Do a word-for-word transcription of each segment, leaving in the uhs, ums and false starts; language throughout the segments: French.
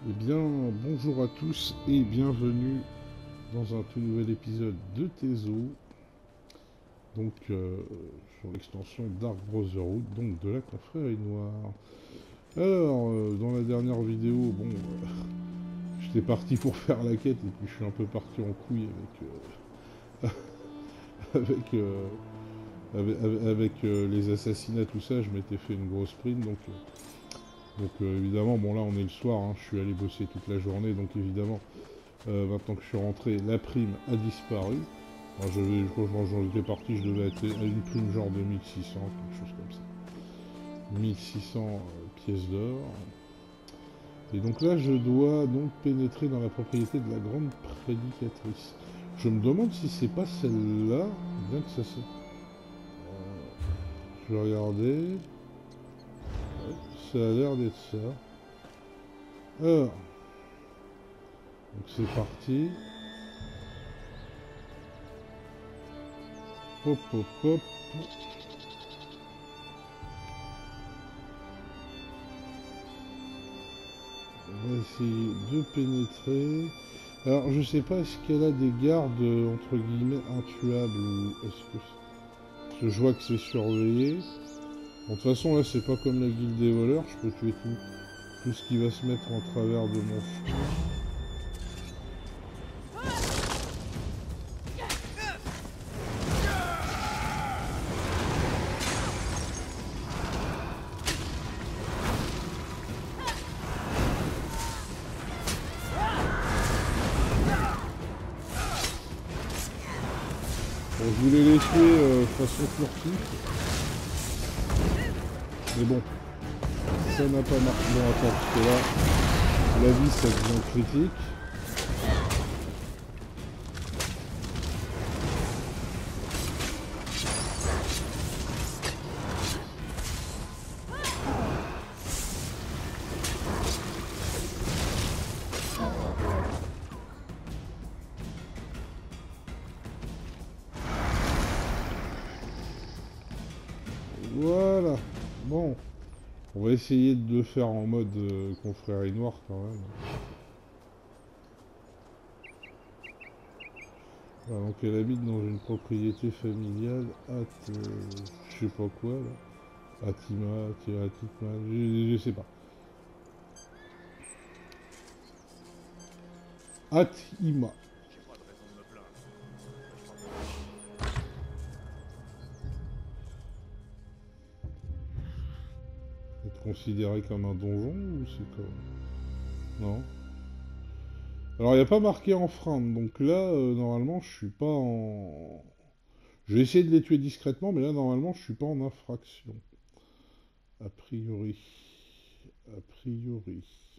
Eh bien, bonjour à tous et bienvenue dans un tout nouvel épisode de Tezo, donc euh, sur l'extension Dark Brotherhood, donc de la confrérie noire. Alors, euh, dans la dernière vidéo, bon, euh, j'étais parti pour faire la quête et puis je suis un peu parti en couille avec, euh, avec, euh, avec, avec, avec, euh, les assassinats, tout ça. Je m'étais fait une grosse prime, donc... Euh, donc euh, évidemment, bon là on est le soir, hein, je suis allé bosser toute la journée, donc évidemment, euh, maintenant que je suis rentré, la prime a disparu. Alors, je vais, quand j'en étais parti, je devais être à une prime genre de mille six cents, quelque chose comme ça. mille six cents euh, pièces d'or. Et donc là, je dois donc pénétrer dans la propriété de la grande prédicatrice. Je me demande si c'est pas celle-là, bien que ça se... Euh, je vais regarder. Ouais, ça a l'air d'être ça. Alors, donc c'est parti. Hop, hop, hop. On va essayer de pénétrer. Alors, je sais pas, est-ce qu'elle a des gardes, entre guillemets, intuables, ou est-ce que... Parce que je vois que c'est surveillé. Bon, de toute façon, là, c'est pas comme la guilde des voleurs, je peux tuer tout, tout ce qui va se mettre en travers de mon chemin. Bon, je voulais les tuer euh, façon furtive. Mais bon, ça n'a pas marché. Bon, attends, parce que là, la vie, ça devient critique. Voilà. Bon, on va essayer de le faire en mode euh, confrérie noire quand même. Voilà, donc elle habite dans une propriété familiale à... Euh, je sais pas quoi là. Atima, Tiratima, je, je sais pas. Atima. C'est considéré comme un donjon ou c'est comme... Non. Alors il n'y a pas marqué enfreinte, donc là euh, normalement je suis pas en... Je vais essayer de les tuer discrètement, mais là normalement je suis pas en infraction. A priori. A priori.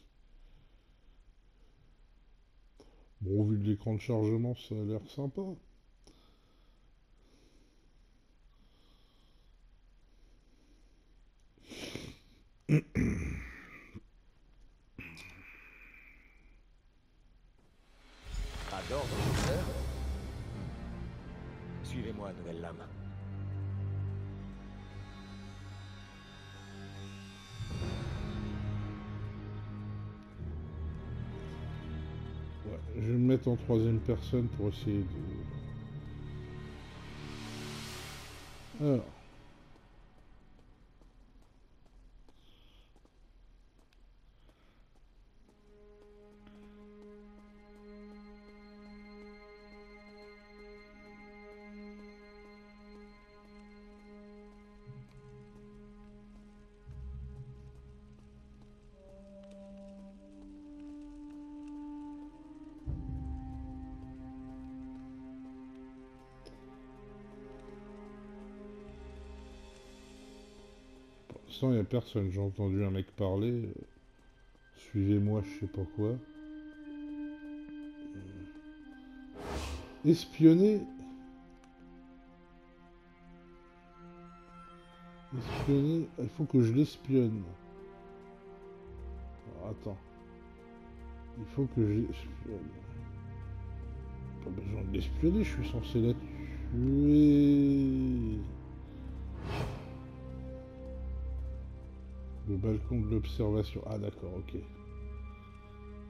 Bon, vu de l'écran de chargement, ça a l'air sympa. À d'ordre, docteur. Suivez-moi, nouvelle lame. Ouais, je vais me mettre en troisième personne pour essayer de... Alors. Pour l'instant, il n'y a personne. J'ai entendu un mec parler. Suivez-moi, je sais pas quoi. Espionner. Espionner. Il faut que je l'espionne. Alors, attends. Il faut que je l'espionne. Pas besoin de l'espionner, je suis censé la tuer. Le balcon de l'observation. Ah d'accord, ok.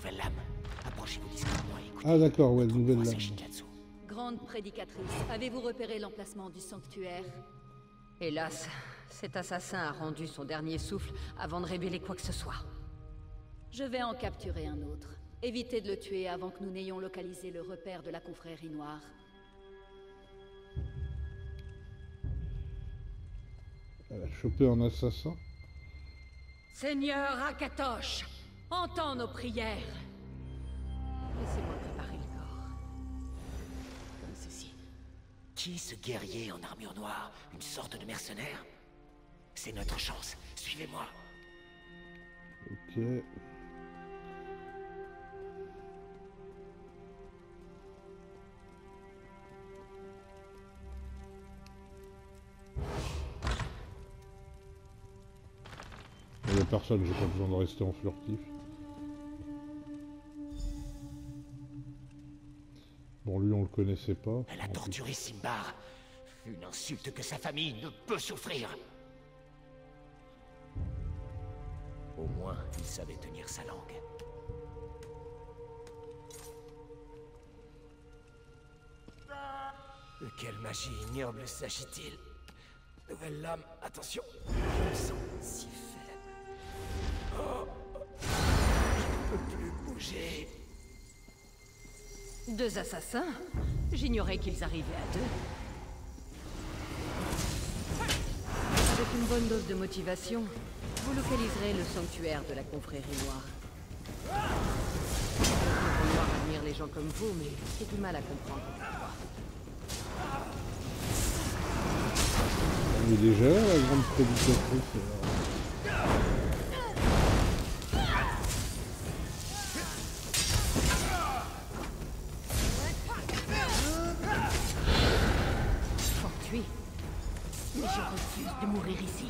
nouvelle lame. Approchez-vous discrètement et écoutez. Ah d'accord, ouais, Notre nouvelle voix, lame. c'est Shinkatsu. Grande prédicatrice, avez-vous repéré l'emplacement du sanctuaire? Hélas, cet assassin a rendu son dernier souffle avant de révéler quoi que ce soit. Je vais en capturer un autre. Évitez de le tuer avant que nous n'ayons localisé le repère de la confrérie noire. Elle a chopé un assassin. Seigneur Akatosh, entends nos prières. Laissez-moi préparer le corps. Comme ceci. Qui ce guerrier en armure noire? Une sorte de mercenaire? C'est notre chance. Suivez-moi. Ok. Il n'y a personne, j'ai pas besoin de rester en furtif. Bon, lui, on le connaissait pas. Elle a torturé Simbar. Une insulte que sa famille ne peut souffrir. Au moins, il savait tenir sa langue. De quelle magie ignoble s'agit-il? Nouvelle lame, attention. Je me sens si faible. Oh, je ne peux plus bouger. Deux assassins? J'ignorais qu'ils arrivaient à deux. Avec une bonne dose de motivation, vous localiserez le sanctuaire de la confrérie noire. Le noir admire les gens comme vous, mais j'ai du mal à comprendre pourquoi. On est déjà là, la grande prédicatrice. alors. Fortuit. Mais je refuse de mourir ici.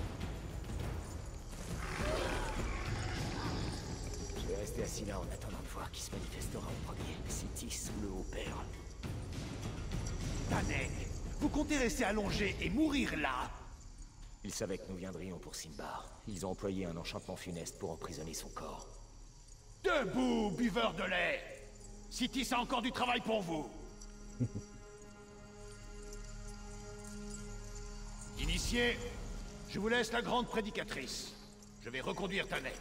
Je vais rester assis là en attendant de voir qui se manifestera en premier. Sitis ou le Haut-Père. Tanek, vous comptez rester allongé et mourir là? Ils savaient que nous viendrions pour Simbar. Ils ont employé un enchantement funeste pour emprisonner son corps. Debout, buveur de lait! Sitis a encore du travail pour vous. Initié, je vous laisse la grande prédicatrice. Je vais reconduire Tanek.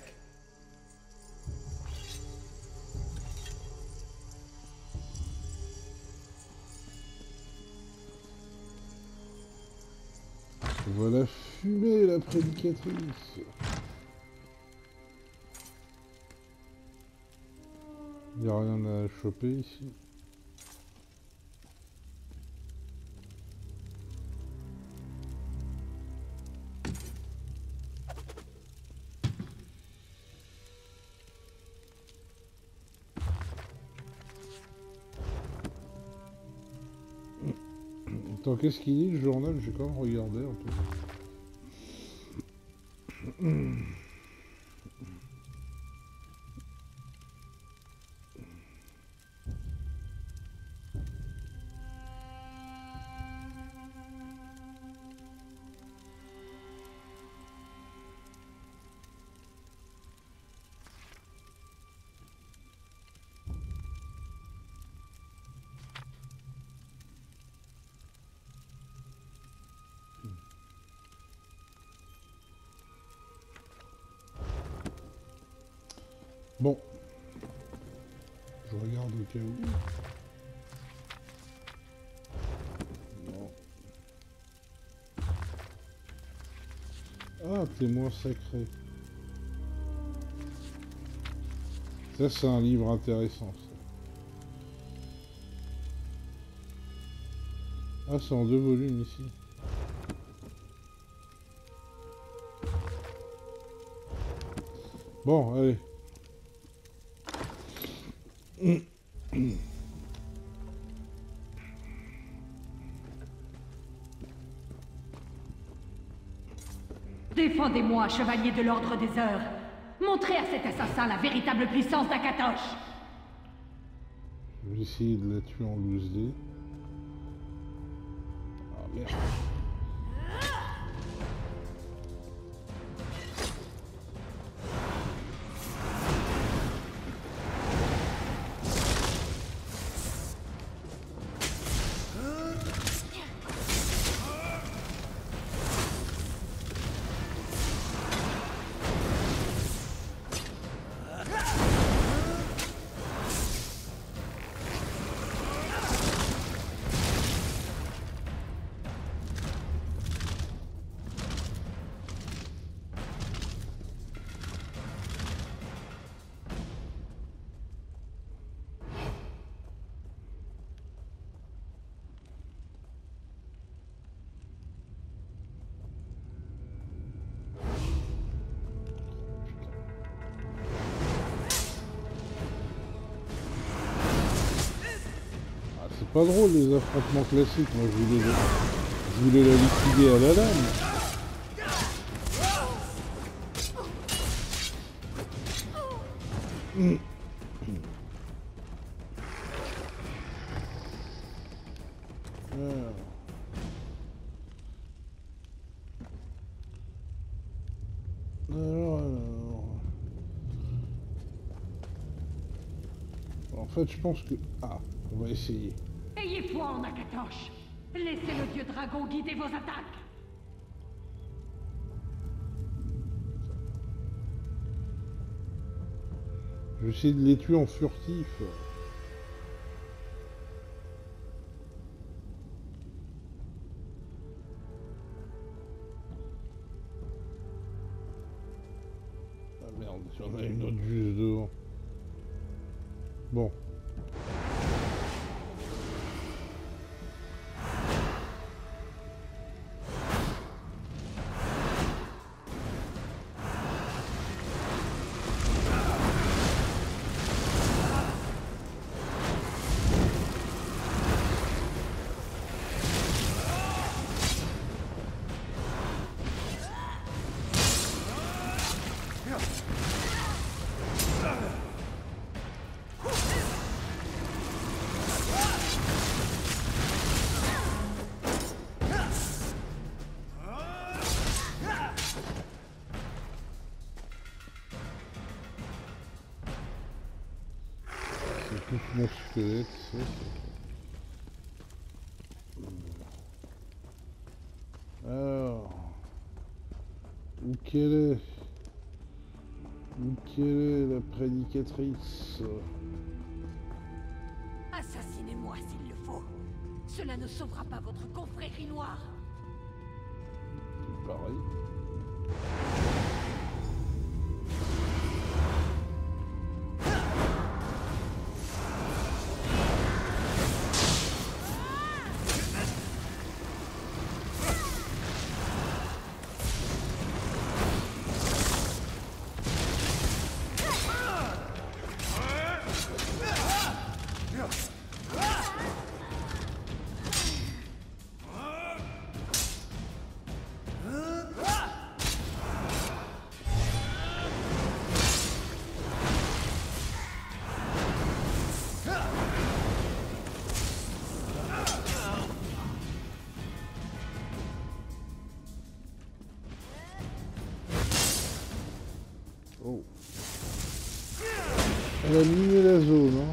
Voilà fumer la prédicatrice. Il n'y a rien à choper ici. Attends, qu'est-ce qu'il dit le journal? J'ai quand même regardé un peu. Bon. Je regarde au cas où. Non. Ah, témoin sacré. Ça, c'est un livre intéressant, ça. Ah, c'est en deux volumes, ici. Bon, allez. Défendez-moi, chevalier de l'Ordre des Heures. Montrez à cet assassin la véritable puissance d'Akatosh. Je vais essayer de la tuer en loose dé. Ah merde. pas drôle les affrontements classiques. Moi je voulais, je voulais la liquider à la lame. Mmh. Alors, alors. En fait, je pense que... Ah, on va essayer. Ayez foi en Akatosh. Laissez le dieu dragon guider vos attaques. Je vais essayer de les tuer en furtif. Ah merde, il y en a une autre juste devant. Bon. Mon squelette, ça. Alors, où qu'elle est? Où qu'elle est la prédicatrice? Assassinez-moi s'il le faut. Cela ne sauvera pas votre confrérie noire. C'est pareil. Oh. Elle a miné la zone, hein.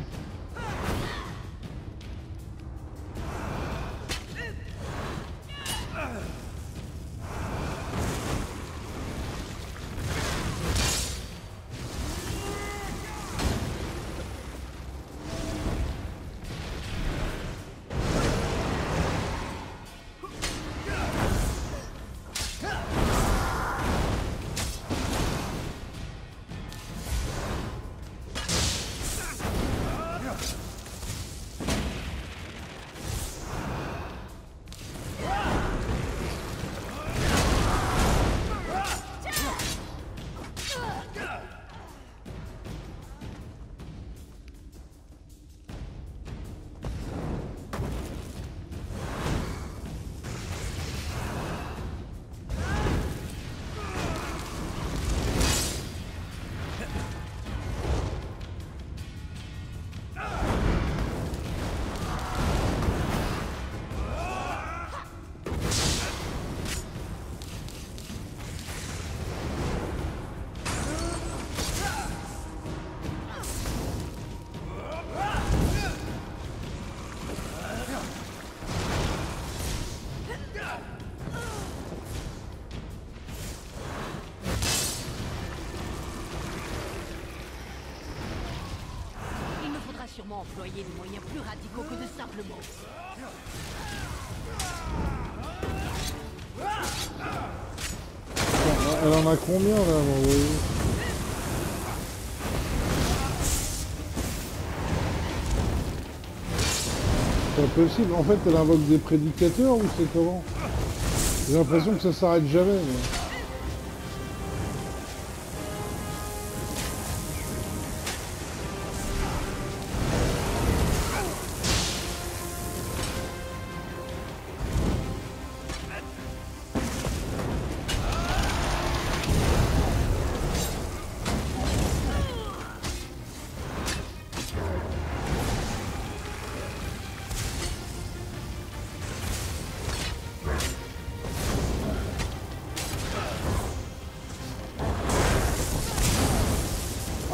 Sûrement employer des moyens plus radicaux que de simples mots. Elle en a combien là, vous voyez? C'est impossible. En fait, elle invoque des prédicateurs ou c'est comment? J'ai l'impression que ça s'arrête jamais. Mais...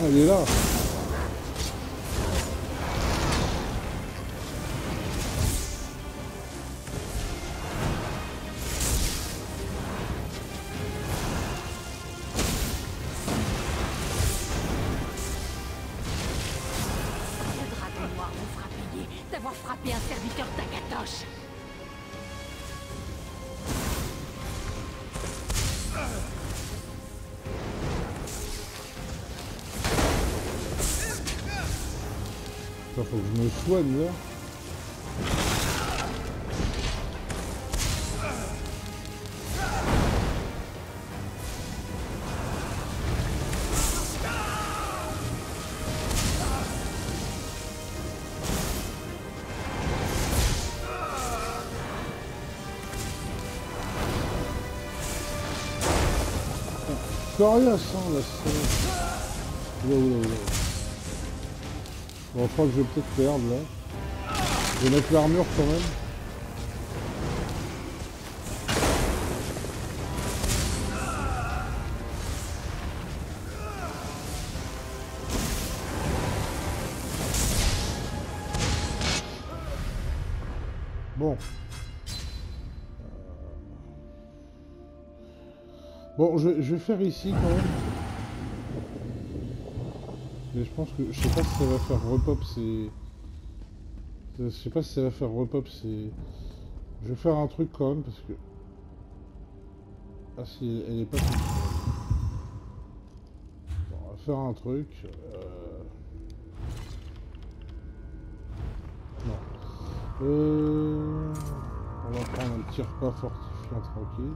Elle est là. Le dragon noir vous fera payer d'avoir frappé un serviteur d'Akatosh. Putain, faut que je me soigne là. Coriace, hein, la scène. Oula, oula, oula. Bon, je crois que je vais peut-être perdre là. Je vais mettre l'armure quand même. Bon. Bon, je, je vais faire ici quand même. Mais je pense que... Je sais pas si ça va faire repop, c'est... Je sais pas si ça va faire repop, c'est... Je vais faire un truc quand même parce que... Ah si, elle est pas toute seule. Bon, on va faire un truc... Euh... Non. Euh... On va prendre un petit repas fortifiant tranquille.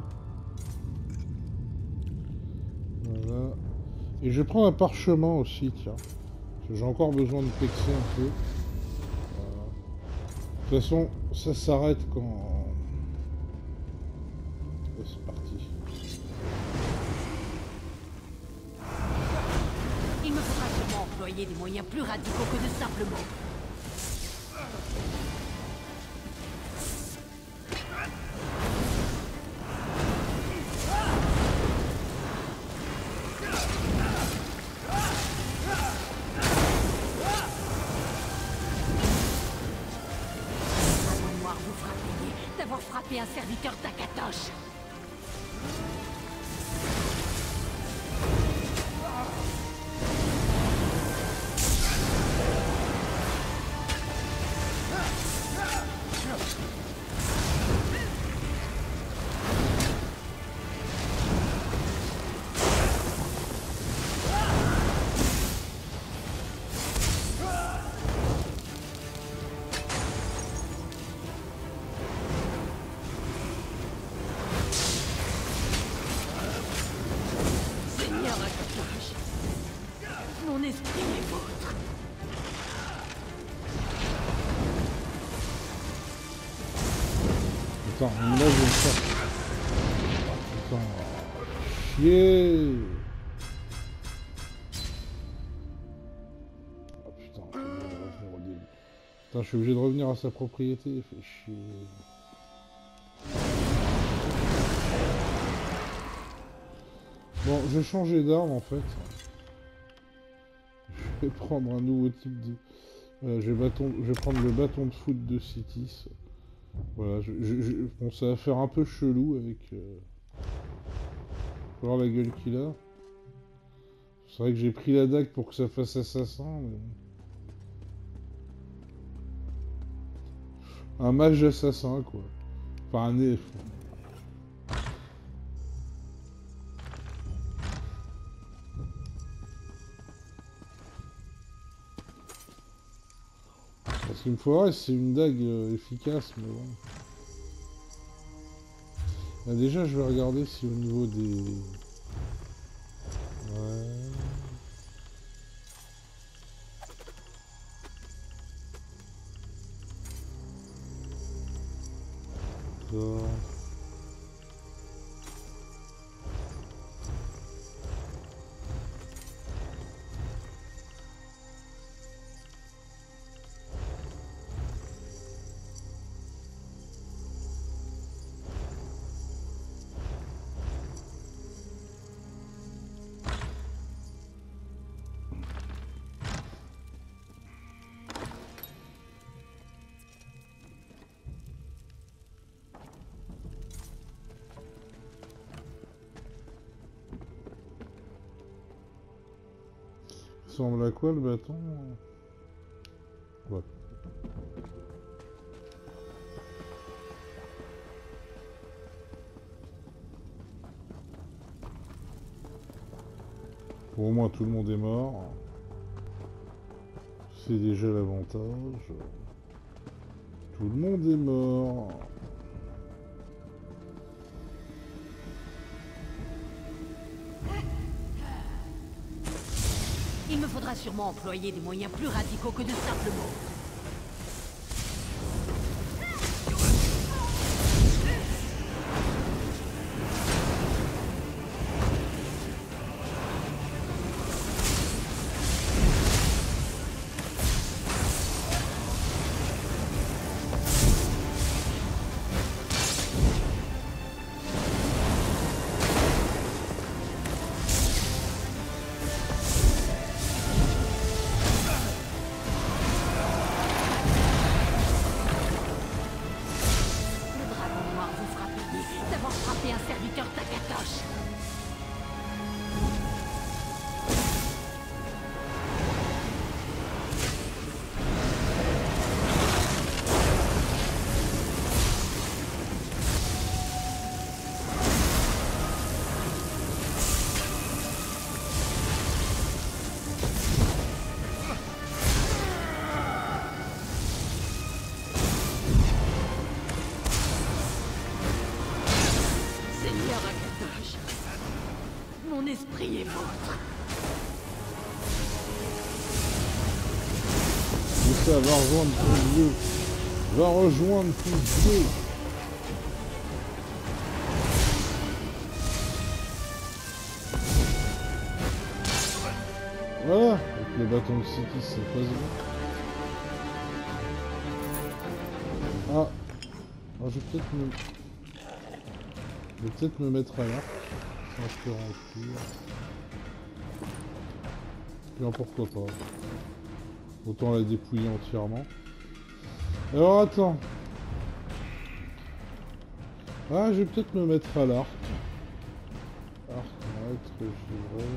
Voilà. Et je prends un parchemin aussi, tiens. Parce que j'ai encore besoin de pexer un peu. Voilà. De toute façon, ça s'arrête quand... Et c'est parti. Il me faudra sûrement employer des moyens plus radicaux que de simplement... un serviteur d'Akatosh. Mon esprit est vôtre. Attends, là je vais le faire. Attends. Chier. Oh putain, je vais revenir au début. Putain, je suis obligé de revenir à sa propriété, il fait chier. Bon, je vais changer d'arme en fait. Je vais prendre un nouveau type de... Voilà, je, vais bâton... je vais prendre le bâton de foot de Citis. Voilà, je, je, je... Bon, ça va faire un peu chelou avec... Euh... Faut voir la gueule qu'il a. C'est vrai que j'ai pris la dague pour que ça fasse assassin, mais... Un mage assassin, quoi. Enfin, un nez... Ce qu'il me faudrait, c'est une dague euh, efficace, mais bon. Bah, déjà, je vais regarder si au niveau des... Ouais... D'accord. ressemble à quoi le bâton? Ouais. Bon, au moins tout le monde est mort. C'est déjà l'avantage. Tout le monde est mort. Il me faudra sûrement employer des moyens plus radicaux que de simples mots. Mon esprit est vôtre. Et ça va rejoindre ton dieu. Va rejoindre ton dieu. Voilà. Avec le bâton de City, c'est pas bon. Ah. Alors, je vais peut-être me... Je vais peut-être me mettre à l'arc. Je te remplir. Bien, pourquoi pas. Autant la dépouiller entièrement. Alors attends. Ah, je vais peut-être me mettre à l'arc. Arc, maître, givré.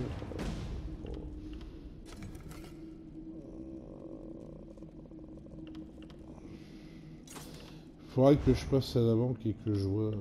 Faudrait que je passe à la banque et que je vois...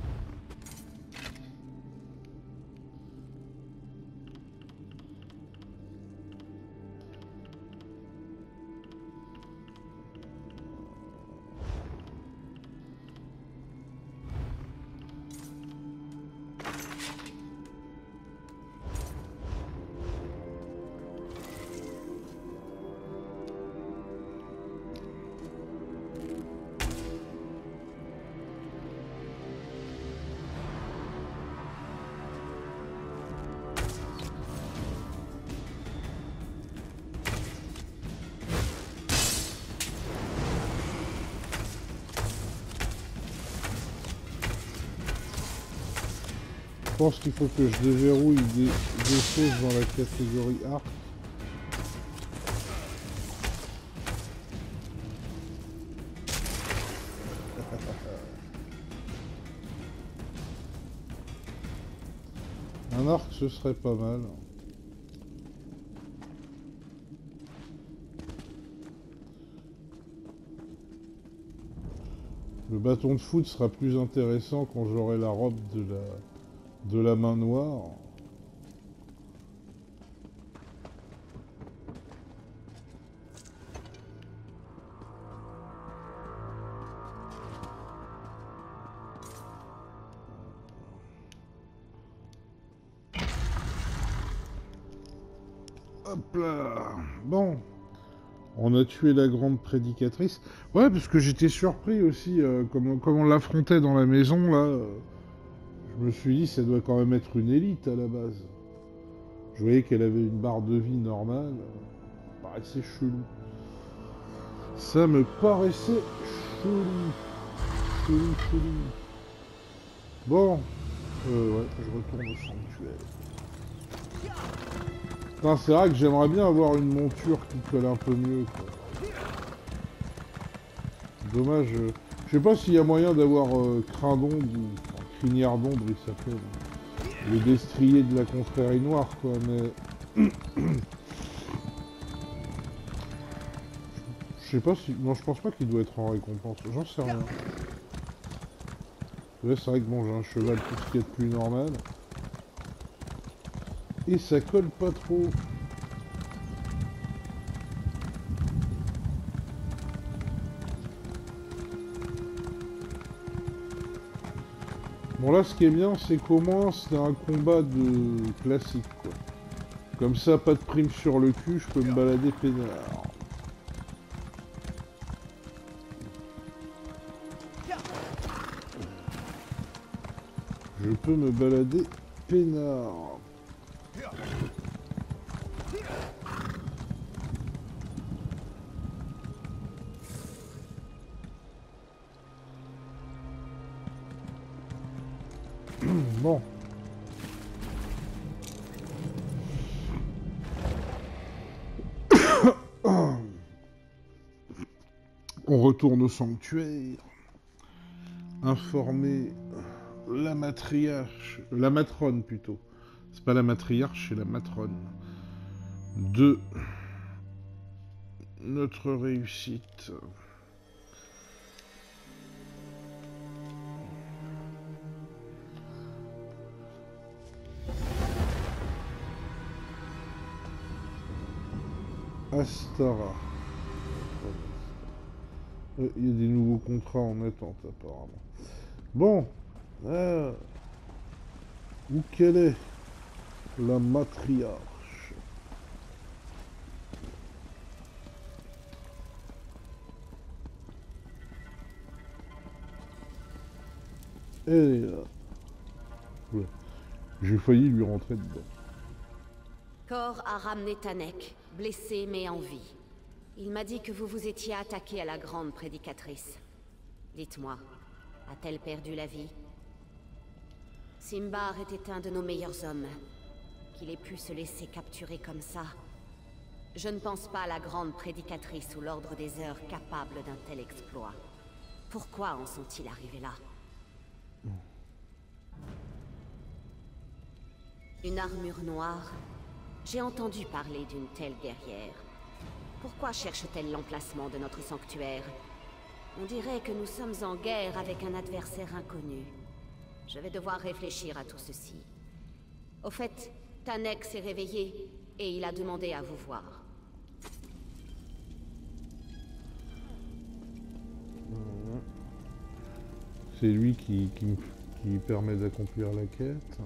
Je pense qu'il faut que je déverrouille des, des choses dans la catégorie arc. Un arc, ce serait pas mal. Le bâton de foot sera plus intéressant quand j'aurai la robe de la... de la main noire. Hop là. Bon. On a tué la grande prédicatrice. Ouais, parce que j'étais surpris aussi, euh, comme, comme on l'affrontait dans la maison, là. Euh... Je me suis dit, ça doit quand même être une élite à la base. Je voyais qu'elle avait une barre de vie normale. Ça me paraissait chelou. Ça me paraissait chelou. Chelou, chelou. Bon. Euh, ouais, je retourne au sanctuaire. Putain, c'est vrai que j'aimerais bien avoir une monture qui colle un peu mieux, quoi. Dommage. Euh... Je sais pas s'il y a moyen d'avoir euh, crin d'ombre ou... Crinière d'ombre, il s'appelle. Le destrier de la confrérie noire, quoi, mais... Je sais pas si... Non, je pense pas qu'il doit être en récompense. J'en sais rien. Là, c'est vrai que bon, j'ai un cheval, tout ce qui est de plus normal. Et ça colle pas trop. Bon là, ce qui est bien, c'est qu'au moins, c'est un combat de classique, quoi. Comme ça, pas de prime sur le cul, je peux me balader peinard. Je peux me balader peinard. Bon. On retourne au sanctuaire. Informer la matriarche, la matrone plutôt. C'est pas la matriarche, c'est la matrone. De notre réussite. Astara. Il y a des nouveaux contrats en attente apparemment. Bon. Euh, où qu'elle est la matriarche? Elle est là. Ouais. J'ai failli lui rentrer dedans. Cor a ramené Tanek, blessé mais en vie. Il m'a dit que vous vous étiez attaqué à la grande prédicatrice. Dites-moi, a-t-elle perdu la vie? Simbar était un de nos meilleurs hommes. Qu'il ait pu se laisser capturer comme ça. Je ne pense pas à la grande prédicatrice ou l'Ordre des Heures capable d'un tel exploit. Pourquoi en sont-ils arrivés là? Une armure noire? J'ai entendu parler d'une telle guerrière. Pourquoi cherche-t-elle l'emplacement de notre sanctuaire? On dirait que nous sommes en guerre avec un adversaire inconnu. Je vais devoir réfléchir à tout ceci. Au fait, Tanek s'est réveillé et il a demandé à vous voir. C'est lui qui, qui, me, qui permet d'accomplir la quête.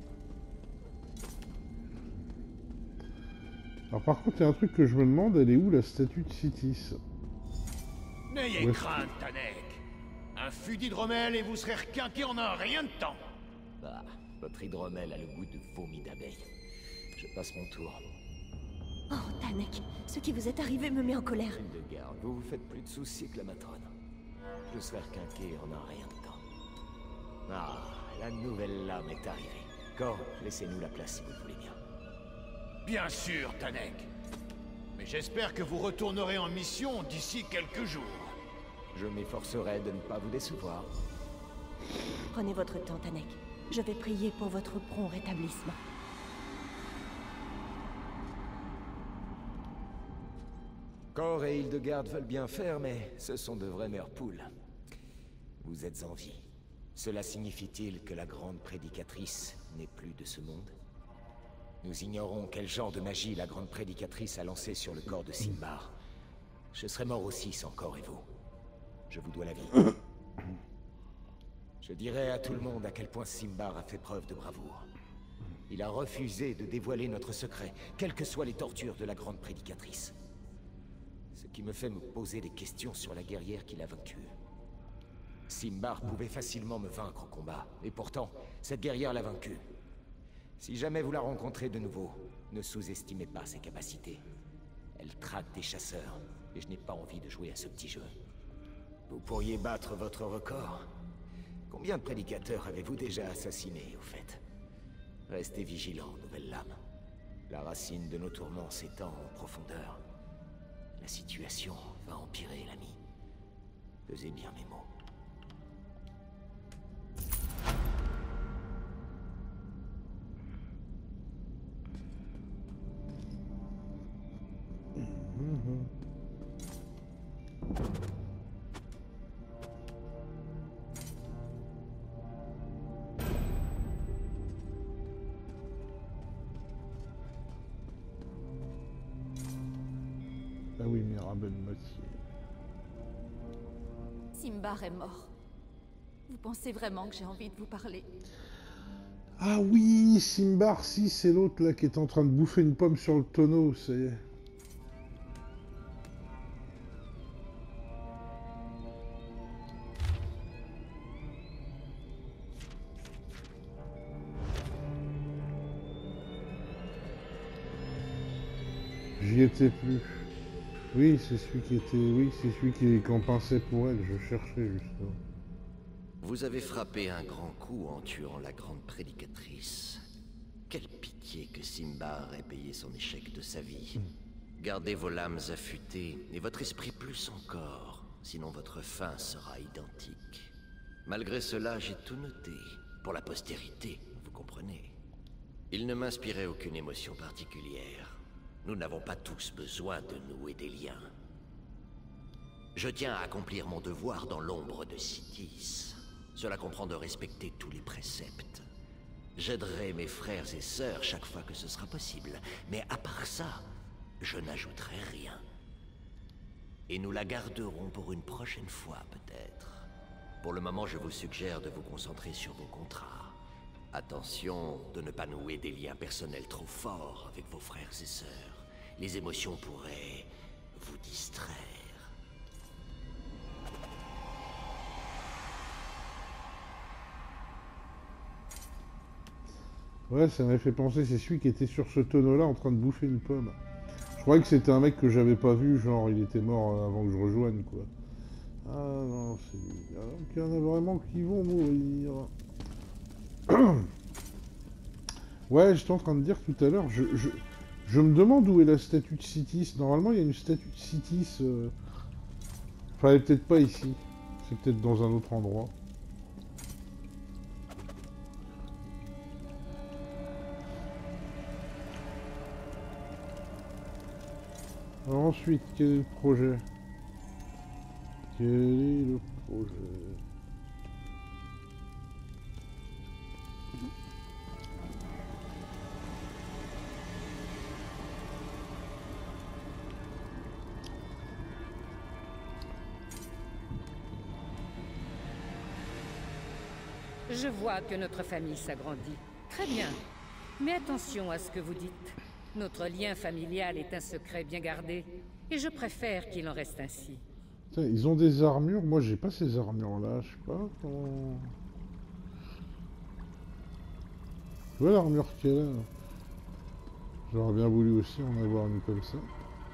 Alors par contre, il y a un truc que je me demande, elle est où la statue de Citis? N'ayez crainte, Tanek. Un fût d'hydromel et vous serez requinqué en un rien de temps. Bah, votre hydromel a le goût de vomi d'abeille. Je passe mon tour. Oh, Tanek, ce qui vous est arrivé me met en colère. Hildegard, vous vous faites plus de soucis que la matrone. Je serai requinqué en un rien de temps. Ah, la nouvelle lame est arrivée. Cor, laissez-nous la place si vous le voulez bien. Bien sûr, Tanek. Mais j'espère que vous retournerez en mission d'ici quelques jours. Je m'efforcerai de ne pas vous décevoir. Prenez votre temps, Tanek. Je vais prier pour votre prompt rétablissement. Cor et Hildegard veulent bien faire, mais ce sont de vraies mères poules. Vous êtes en vie. Cela signifie-t-il que la grande prédicatrice n'est plus de ce monde? Nous ignorons quel genre de magie la grande prédicatrice a lancé sur le corps de Simbar. Je serais mort aussi sans Cor et vous. Je vous dois la vie. Je dirai à tout le monde à quel point Simbar a fait preuve de bravoure. Il a refusé de dévoiler notre secret, quelles que soient les tortures de la grande prédicatrice. Ce qui me fait me poser des questions sur la guerrière qui l'a vaincue. Simbar pouvait facilement me vaincre au combat, et pourtant, cette guerrière l'a vaincue. Si jamais vous la rencontrez de nouveau, ne sous-estimez pas ses capacités. Elle traque des chasseurs, et je n'ai pas envie de jouer à ce petit jeu. Vous pourriez battre votre record. Combien de prédicateurs avez-vous déjà assassinés, au fait? Restez vigilants, nouvelle lame. La racine de nos tourments s'étend en profondeur. La situation va empirer, l'ami. Pesez bien mes mots. Arabelle Mathieu. Simbar est mort. Vous pensez vraiment que j'ai envie de vous parler? Ah oui, Simbar, si, c'est l'autre là qui est en train de bouffer une pomme sur le tonneau, ça y est. J'y étais plus. Oui, c'est celui qui était... Oui, c'est celui qui, qui en pinçait pour elle, je cherchais justement. Vous avez frappé un grand coup en tuant la grande prédicatrice. Quelle pitié que Simbar ait payé son échec de sa vie. Gardez vos lames affûtées et votre esprit plus encore, sinon votre fin sera identique. Malgré cela, j'ai tout noté, pour la postérité, vous comprenez. Il ne m'inspirait aucune émotion particulière. Nous n'avons pas tous besoin de nouer des liens. Je tiens à accomplir mon devoir dans l'ombre de Sitis. Cela comprend de respecter tous les préceptes. J'aiderai mes frères et sœurs chaque fois que ce sera possible. Mais à part ça, je n'ajouterai rien. Et nous la garderons pour une prochaine fois, peut-être. Pour le moment, je vous suggère de vous concentrer sur vos contrats. Attention de ne pas nouer des liens personnels trop forts avec vos frères et sœurs. Les émotions pourraient vous distraire. Ouais, ça m'a fait penser, c'est celui qui était sur ce tonneau-là en train de bouffer une pomme. Je croyais que c'était un mec que j'avais pas vu, genre il était mort avant que je rejoigne, quoi. Ah non, c'est lui. Donc il y en a vraiment qui vont mourir. Ouais, j'étais en train de dire tout à l'heure, je, je, je me demande où est la statue de Sitis. Normalement, il y a une statue de Sitis. Euh... Enfin, elle est peut-être pas ici. C'est peut-être dans un autre endroit. Alors ensuite, quel est le projet? Quel est le projet? Je vois que notre famille s'agrandit. Très bien. Mais attention à ce que vous dites. Notre lien familial est un secret bien gardé. Et je préfère qu'il en reste ainsi. Putain, ils ont des armures. Moi, j'ai pas ces armures-là. Je sais pas comment... Tu vois l'armure qu'il y a là? J'aurais bien voulu aussi en avoir une comme ça.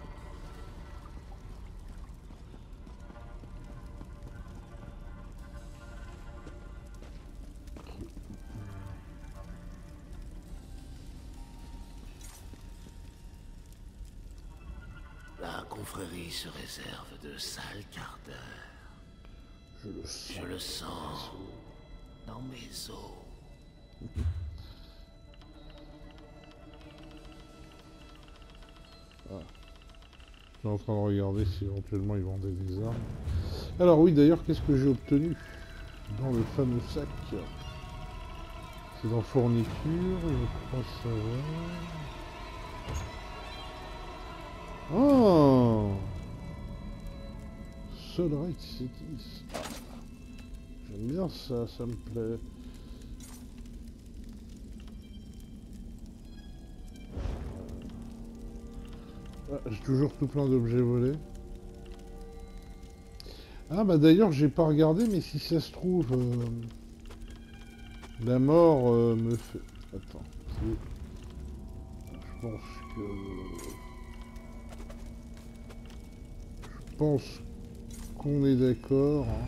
La confrérie se réserve de sales quarts d'heure. Je le sens. Je le sens dans mes os. Ah. Je suis en train de regarder si éventuellement ils vendaient des armes. Alors oui, d'ailleurs, qu'est-ce que j'ai obtenu dans le fameux sac? C'est dans fourniture, je crois savoir. Oh, Soulright Cities. J'aime bien ça, ça me plaît. Ah, j'ai toujours tout plein d'objets volés. Ah bah d'ailleurs j'ai pas regardé, mais si ça se trouve euh, la mort euh, me fait... Attends, je pense que... Je pense qu'on est d'accord. Hein.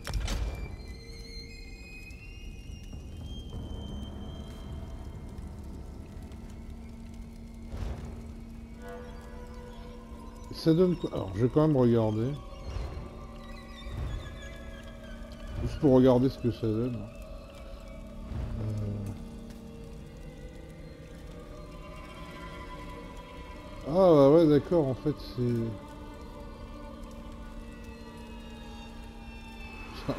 Ça donne quoi? Alors, je vais quand même regarder. Juste pour regarder ce que ça donne. Euh... Ah bah ouais, d'accord, en fait, c'est... Ça,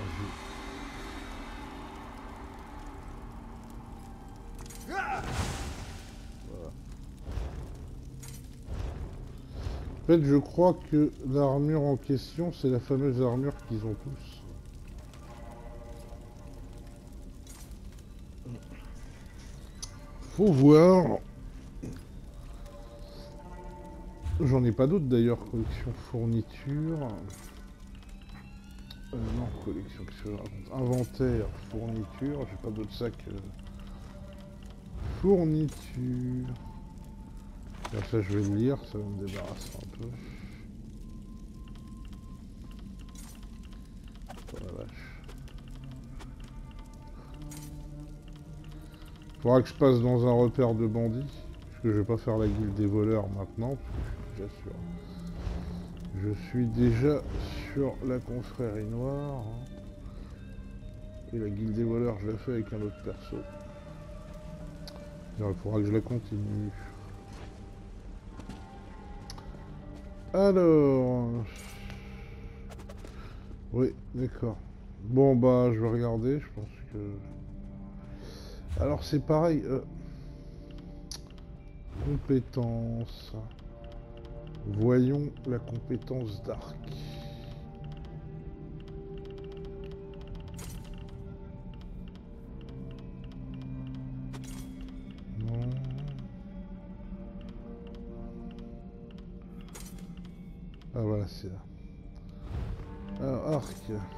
je... Voilà. En fait, je crois que l'armure en question, c'est la fameuse armure qu'ils ont tous. Faut voir. J'en ai pas d'autres d'ailleurs. Collection fourniture. Euh, non, collection que je raconte. Inventaire, fourniture. J'ai pas d'autres sacs. Euh... Fourniture. Là, ça, je vais le lire. Ça va me débarrasser un peu. Oh la vache. Faudra que je passe dans un repère de bandits. Parce que je vais pas faire la guilde des voleurs maintenant. Parce que je suis déjà sûr. Je suis déjà sur la confrérie noire. Et la guilde des voleurs, je l'ai fait avec un autre perso. Il faudra que je la continue. Alors... Oui, d'accord. Bon, bah, je vais regarder, je pense que... Alors, c'est pareil. Euh... Compétences. Voyons la compétence d'arc. Non. Ah voilà, c'est là. Alors, arc.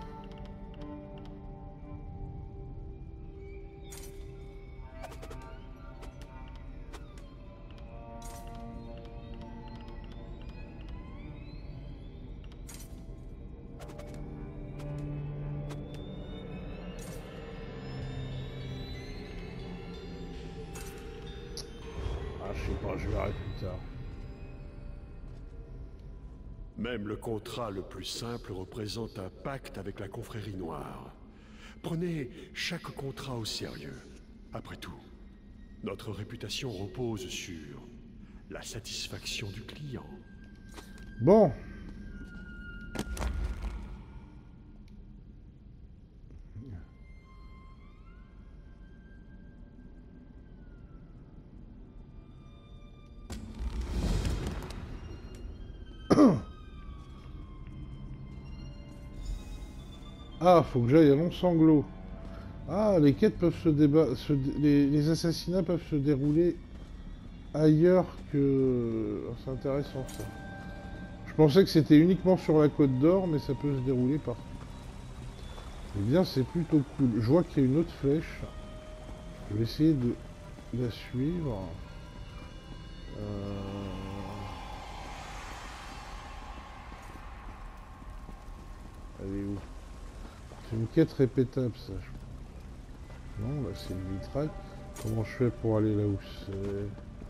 Je verrai plus tard. Même le contrat le plus simple représente un pacte avec la confrérie noire. Prenez chaque contrat au sérieux. Après tout, notre réputation repose sur la satisfaction du client. Bon. Ah, faut que j'aille à Long Sanglot. Ah, les quêtes peuvent se débattre. Les, les assassinats peuvent se dérouler ailleurs que... C'est intéressant ça. Je pensais que c'était uniquement sur la Côte d'Or, mais ça peut se dérouler partout. Eh bien, c'est plutôt cool. Je vois qu'il y a une autre flèche. Je vais essayer de la suivre. Euh... Elle est où? C'est une quête répétable, ça. Non, là, c'est une vitrail. Comment je fais pour aller là où c'est...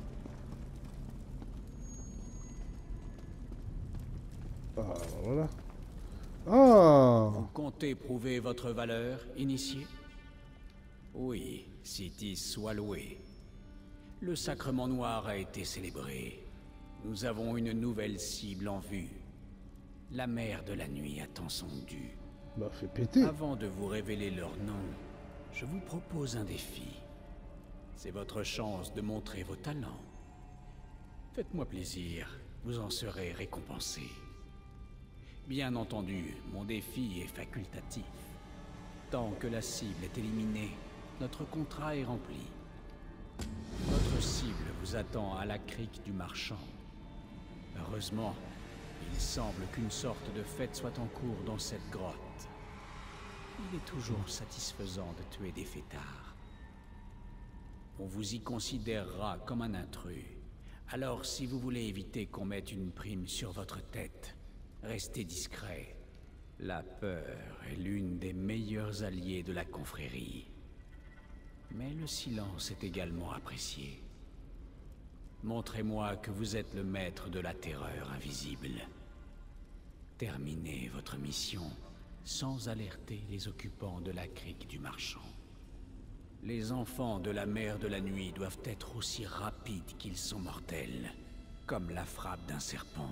Ah, voilà. Ah! Vous comptez prouver votre valeur, initié? Oui, Citis soit loué. Le sacrement noir a été célébré. Nous avons une nouvelle cible en vue. La mère de la nuit attend son dû. Bah, fais péter. Avant de vous révéler leur nom, je vous propose un défi. C'est votre chance de montrer vos talents. Faites-moi plaisir, vous en serez récompensé. Bien entendu, mon défi est facultatif. Tant que la cible est éliminée, notre contrat est rempli. Votre cible vous attend à la crique du marchand. Heureusement, il semble qu'une sorte de fête soit en cours dans cette grotte. Il est toujours satisfaisant de tuer des fêtards. On vous y considérera comme un intrus. Alors si vous voulez éviter qu'on mette une prime sur votre tête, restez discret. La peur est l'une des meilleures alliées de la confrérie. Mais le silence est également apprécié. Montrez-moi que vous êtes le maître de la terreur invisible. Terminez votre mission sans alerter les occupants de la crique du marchand. Les enfants de la mère de la nuit doivent être aussi rapides qu'ils sont mortels, comme la frappe d'un serpent.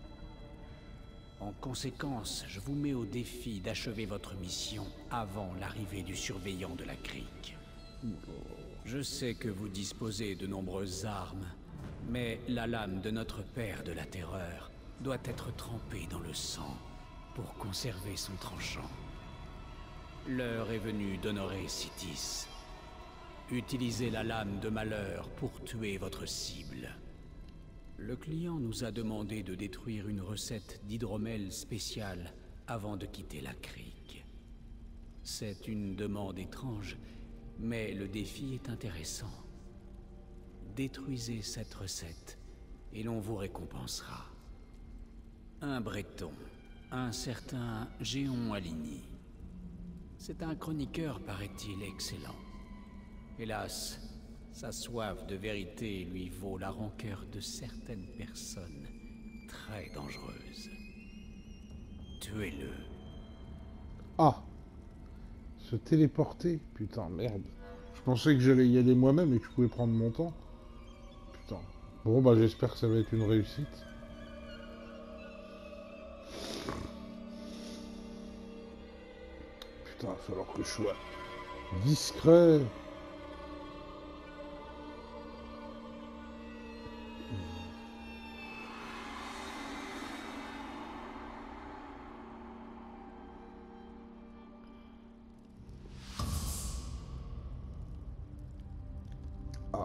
En conséquence, je vous mets au défi d'achever votre mission avant l'arrivée du surveillant de la crique. Je sais que vous disposez de nombreuses armes, mais la lame de notre père de la terreur doit être trempé dans le sang pour conserver son tranchant. L'heure est venue d'honorer Sithis. Utilisez la lame de malheur pour tuer votre cible. Le client nous a demandé de détruire une recette d'hydromel spéciale avant de quitter la crique. C'est une demande étrange, mais le défi est intéressant. Détruisez cette recette, et l'on vous récompensera. Un breton, un certain Géon Aligny. C'est un chroniqueur, paraît-il, excellent. Hélas, sa soif de vérité lui vaut la rancœur de certaines personnes très dangereuses. Tuez-le. Ah! Se téléporter? Putain, merde. Je pensais que j'allais y aller moi-même et que je pouvais prendre mon temps. Putain. Bon, bah j'espère que ça va être une réussite. Putain, il va falloir que je sois discret. Ah.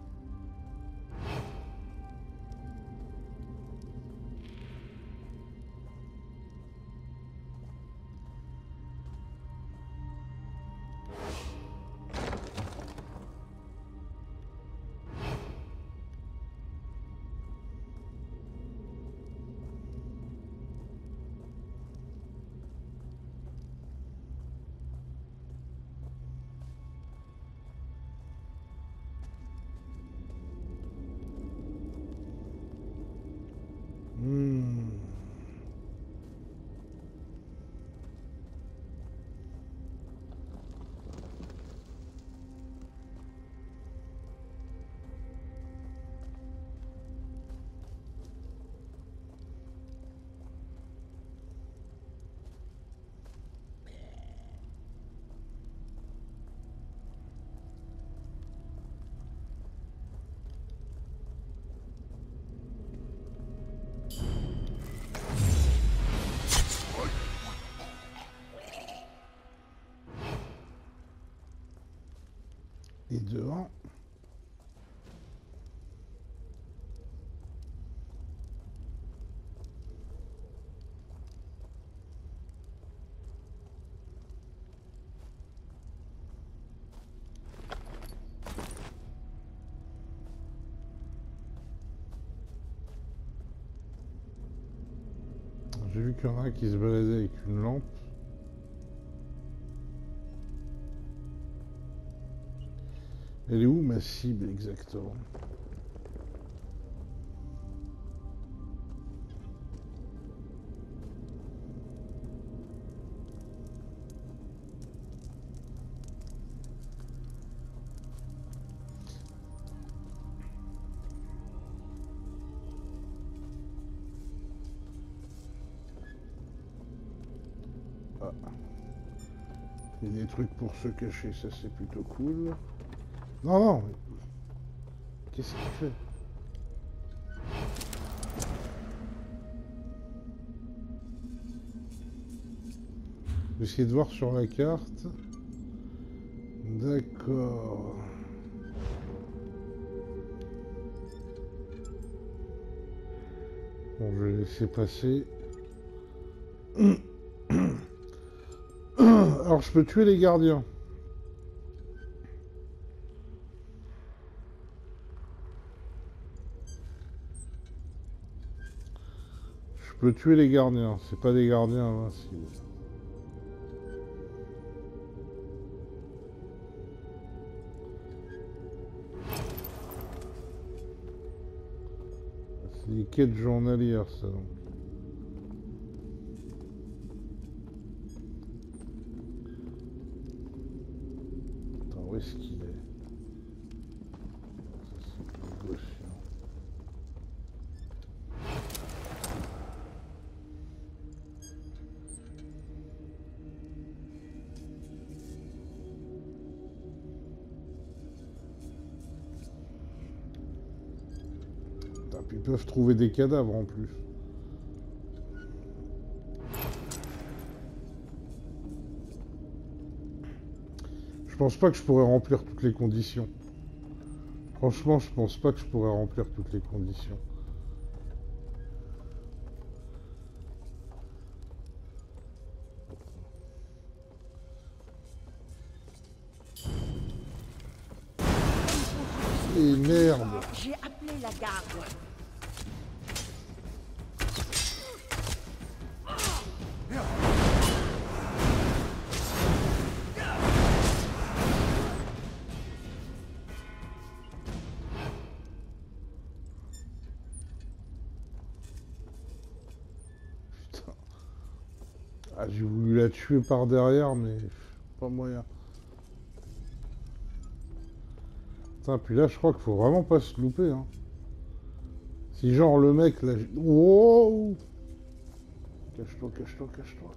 Hmm. Et devant. J'ai vu qu'il y en a un qui se baladait avec une lampe. Elle est où ma cible exactement? Ah. Il y a des trucs pour se cacher, ça c'est plutôt cool. Non, non, mais... Qu'est-ce qu'il fait? Je vais essayer de voir sur la carte. D'accord. Bon, je vais laisser passer. Alors, je peux tuer les gardiens. Je peux tuer les gardiens, c'est pas des gardiens invincibles. C'est des quêtes journalières, ça donc. Attends, où est-ce qu'il est? Ça c'est négociant. Ils peuvent trouver des cadavres en plus. Je pense pas que je pourrais remplir toutes les conditions. Franchement, je pense pas que je pourrais remplir toutes les conditions. Et merde. J'ai appelé la garde. Putain. Ah, j'ai voulu la tuer par derrière, mais pas moyen. Putain, puis là, je crois qu'il faut vraiment pas se louper, hein. Si genre le mec, là... Oh, cache-toi, cache-toi, cache-toi.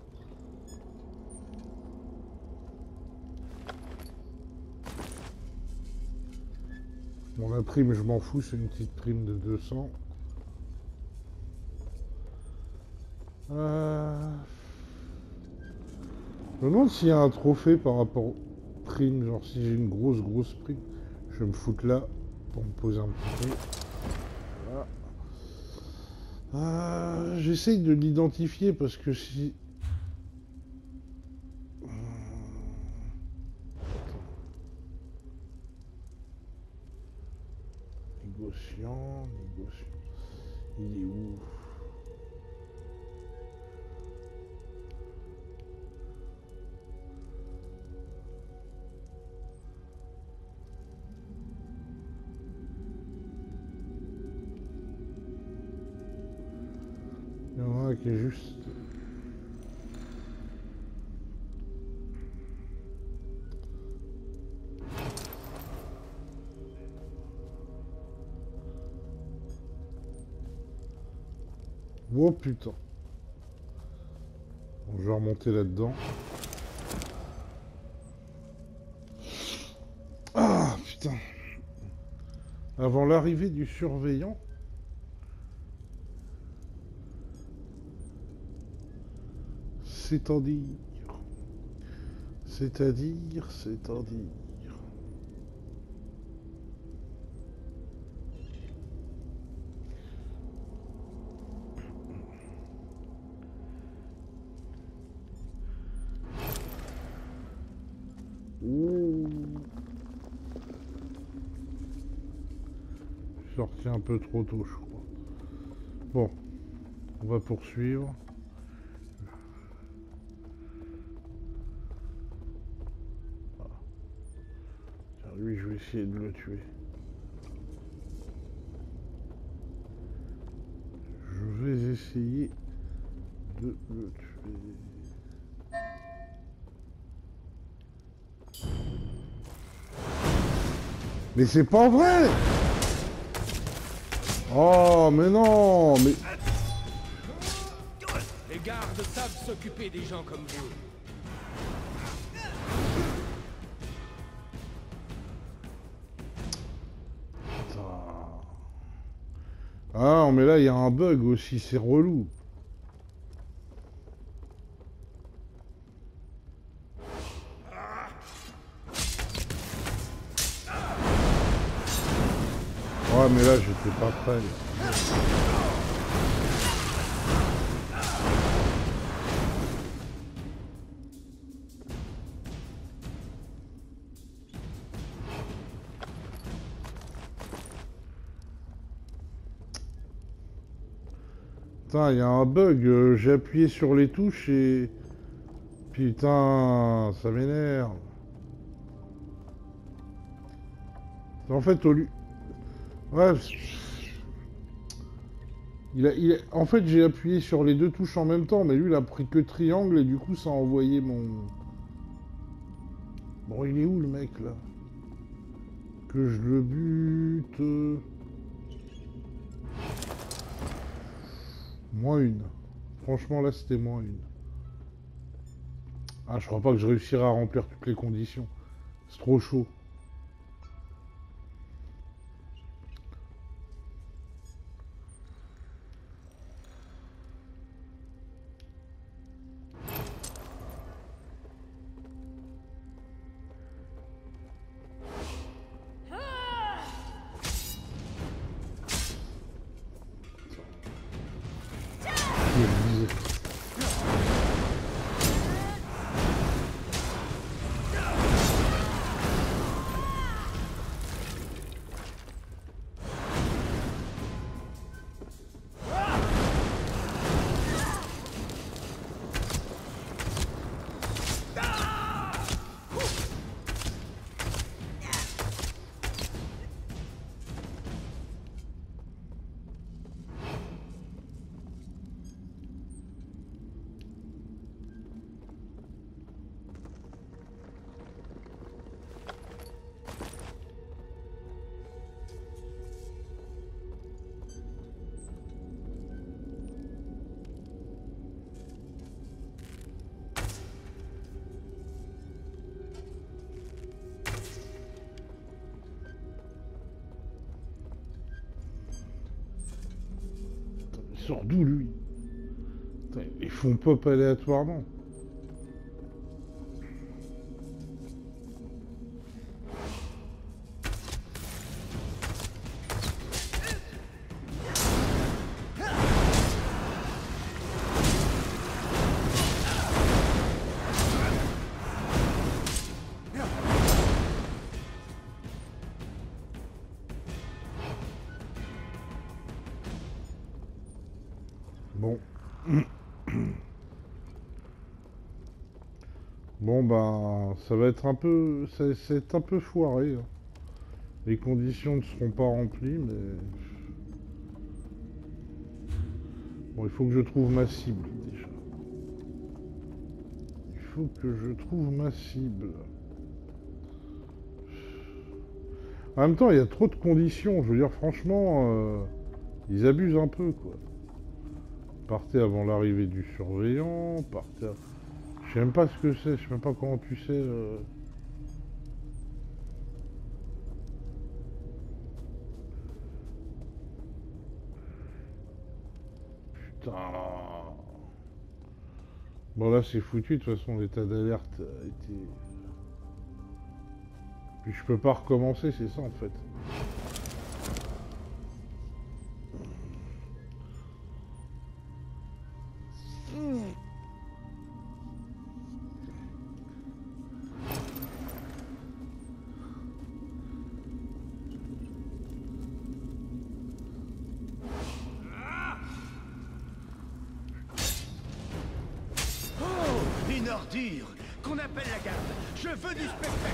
Bon, la prime, je m'en fous, c'est une petite prime de deux cents. Euh... Je me demande s'il y a un trophée par rapport aux primes, genre si j'ai une grosse, grosse prime. Je vais me foutre là pour me poser un petit peu. Voilà. Euh, J'essaye de l'identifier parce que si... Négociant, négociant. Il est où? Il y en a un qui est juste... Oh putain. Bon, je vais remonter là-dedans. Ah putain. Avant l'arrivée du surveillant. C'est-à-dire... C'est-à-dire... C'est-à-dire... Ouh. Je suis sorti un peu trop tôt, je crois. Bon, on va poursuivre. Lui, je vais essayer de le tuer. Je vais essayer de le tuer. Mais c'est pas vrai! Oh, mais non! Mais... Les gardes savent s'occuper des gens comme vous. Ah, mais là, il y a un bug aussi, c'est relou. Ouais, mais là, j'étais pas prêt. Putain, il y a un bug, euh, j'ai appuyé sur les touches et... Putain, ça m'énerve. En fait, au lieu... Ouais... Il a, il a... En fait, j'ai appuyé sur les deux touches en même temps, mais lui, il a pris que triangle et du coup, ça a envoyé mon... Bon, il est où, le mec, là? Que je le bute... Moins une. Franchement, là, c'était moins une. Ah, je crois pas que je réussirai à remplir toutes les conditions. C'est trop chaud. sort d'où, lui? Putain, ils font pop aléatoirement. Bon. Bon bah ça va être un peu. Ça, c'est un peu foiré. Hein. Les conditions ne seront pas remplies, mais. Bon, il faut que je trouve ma cible déjà. Il faut que je trouve ma cible. En même temps, il y a trop de conditions. Je veux dire, franchement, euh, ils abusent un peu, quoi. Partez avant l'arrivée du surveillant, partez... À... Je sais même pas ce que c'est, je sais même pas comment tu sais... Euh... Putain... Bon là c'est foutu, de toute façon l'état d'alerte a été... Puis je peux pas recommencer, c'est ça en fait. Une ordure! Qu'on appelle la garde! Je veux du spectacle!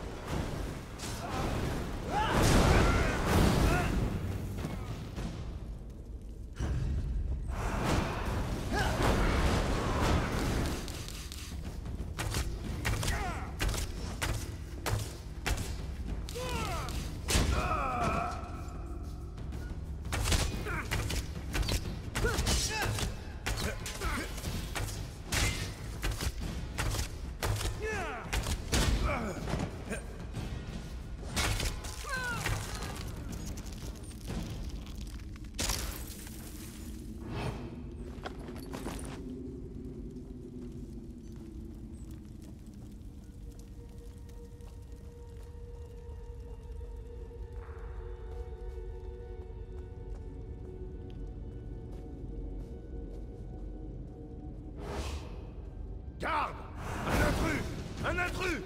Garde! Un intrus! Un intrus!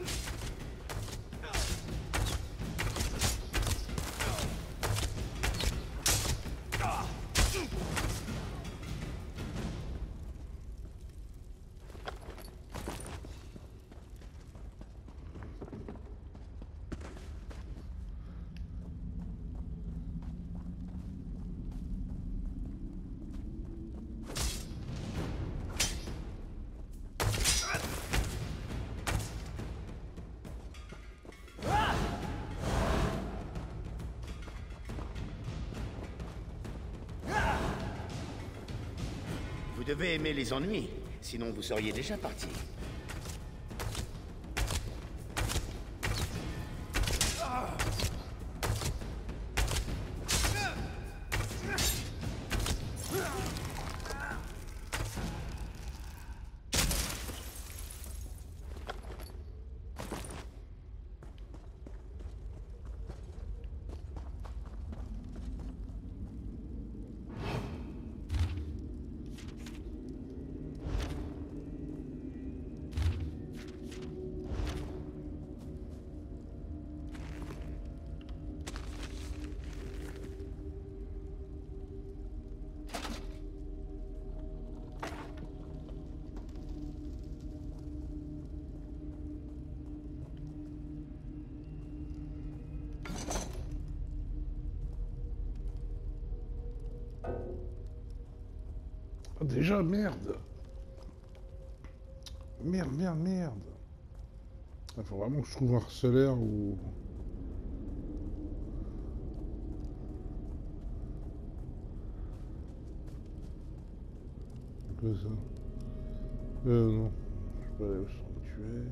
Vous devez aimer les ennuis, sinon vous seriez déjà parti. Déjà, merde. Merde, merde, merde. Il faut vraiment que je trouve un harcelaire ou... C'est quoi ça? Euh, non. Je peux aller au sanctuaire.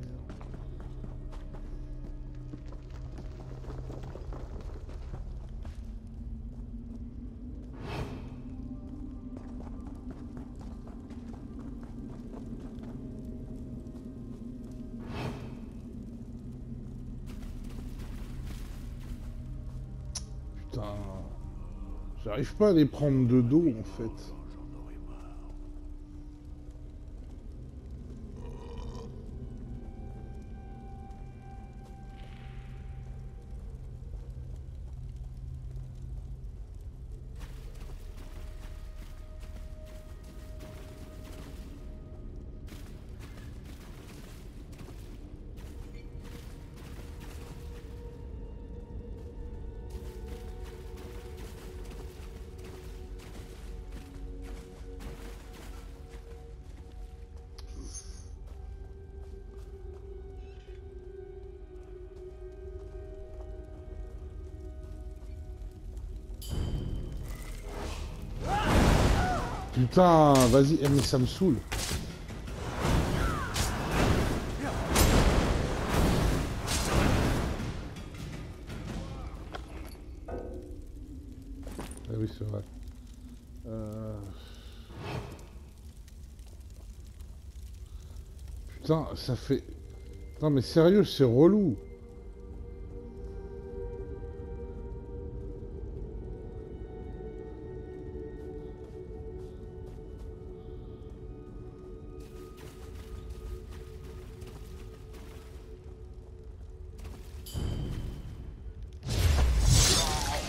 Putain. J'arrive pas à les prendre de dos en fait. Putain, vas-y, eh, mais ça me saoule. Ah oui, c'est vrai. Euh... Putain, ça fait... Non mais sérieux, c'est relou.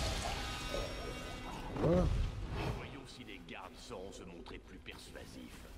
Voyons si les gardes sauront se montrer plus persuasifs.